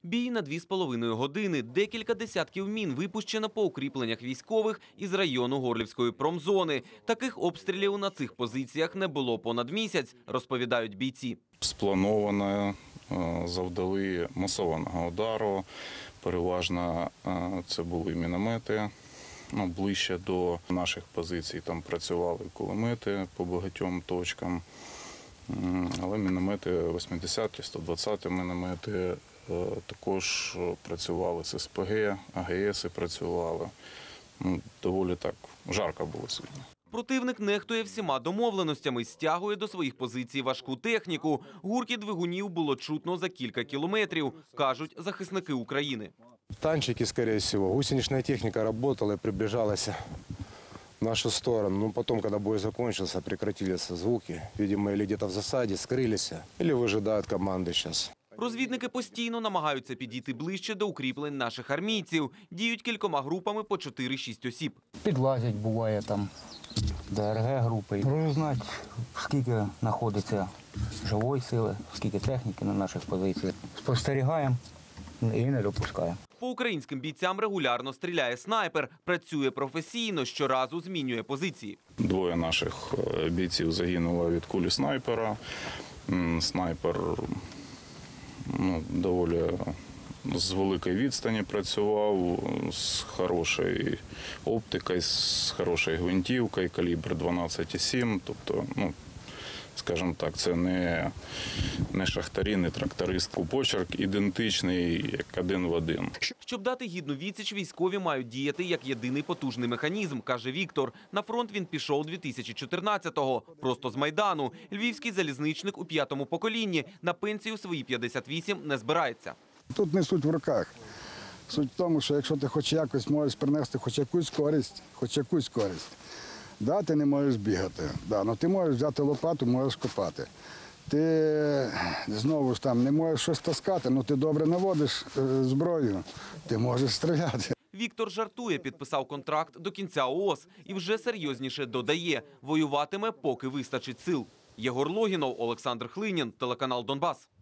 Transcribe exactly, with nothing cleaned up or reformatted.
Бій на дві з половиною години. Декілька десятків мін випущено по укріпленнях військових із району Горлівської промзони. Таких обстрілів на цих позиціях не було понад місяць, розповідають бійці. Сплановано, завдали масованого удару. Переважно це були міномети. Ну, ближче до наших позицій там працювали кулемети по багатьом точкам. Але міномети вісімдесяті, сто двадцяті міномети також працювали з ес пе ге, а ге ес працювали. Ну, доволі так жарко було сьогодні. Противник нехтує всіма домовленостями, стягує до своїх позицій важку техніку. Гуркіт двигунів було чутно за кілька кілометрів, кажуть захисники України. Танчики, скорее всего, гусеничная техника работала и приближалась в нашу сторону. Но потом, когда бой закончился, прекратились звуки. Видимо, или где-то в засаде скрылись, или выжидают команды сейчас. Розвідники постійно намагаються підійти ближче до укріплень наших армійців. Діють кількома групами по чотири-шість осіб. Підлазять, буває, там, де ер ге групи. Розузнати, скільки знаходиться живої сили, скільки техніки на наших позиціях. Спостерігаємо і не допускаємо. По українським бійцям регулярно стріляє снайпер. Працює професійно, щоразу змінює позиції. Двоє наших бійців загинуло від кулі снайпера. Снайпер ну, доволі з великої відстані працював, з хорошою оптикою, з хорошою гвинтівкою, калібр дванадцять сім. Тобто, ну, скажімо так, це не, не шахтарі, не тракторист. Почерк ідентичний, як один в один. Щоб дати гідну відсіч, військові мають діяти як єдиний потужний механізм, каже Віктор. На фронт він пішов дві тисячі чотирнадцятого, просто з Майдану. Львівський залізничник у п'ятому поколінні. На пенсію свої п'ятдесят вісім не збирається. Тут не суть в руках. Суть в тому, що якщо ти хоч якось можеш принести хоч якусь користь, хоч якусь користь, да, ти не можеш бігати, да, ну, ти можеш взяти лопату, можеш копати. Ти знову ж там не можеш щось таскати, ну ти добре наводиш е, зброю, ти можеш стріляти. Віктор жартує, підписав контракт до кінця о о ес і вже серйозніше додає – воюватиме, поки вистачить сил. Єгор Логінов, Олександр Хлинін, телеканал «Донбас».